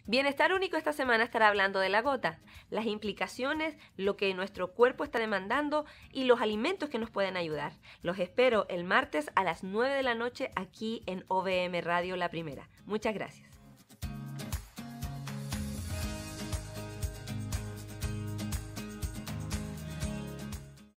Bienestar Único esta semana estará hablando de la gota, las implicaciones, lo que nuestro cuerpo está demandando y los alimentos que nos pueden ayudar. Los espero el martes a las 9 de la noche aquí en OVM Radio La Primera. Muchas gracias.